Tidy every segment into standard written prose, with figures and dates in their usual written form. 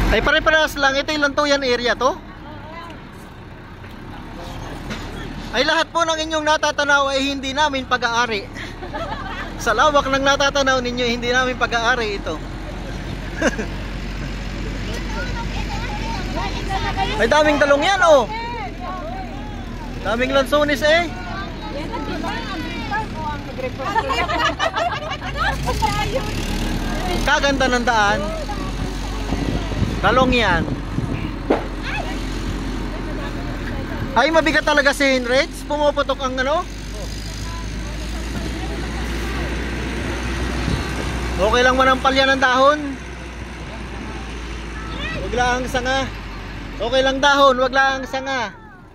Ay pare-parehas lang. Ito yung Lantuyan area to. Ay lahat po ng inyong natatanaw ay hindi namin pag-aari. Sa lawak ng natatanaw ninyo, hindi namin pag-aari ito. Ay daming talong yan oh. Daming lansones eh. Kaganda ng daan. Talong yan. Ay mabigat talaga si Henrich. Pumuputok ang ano. Okay lang manampal yan ng dahon. Wag lang sanga. Okay lang dahon, wag lang sanga.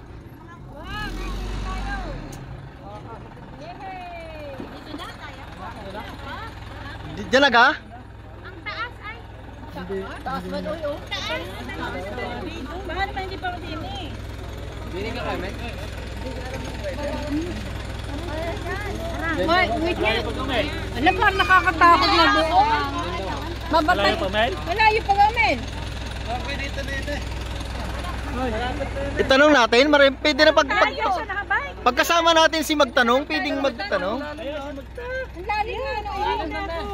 Diyan naga? Ang taas ay. Taas man oy oh. Taas. Mahal pa hindi pa din eh. Bili ka kami? Wait nga. Alam mo, nakakatakot na doon. Mabatay. Malayo pa gamin. Okay, dito. Itanong natin, pwede na pagkasama natin si magtanong, pwedeng magtanong. Ang lalim nga no.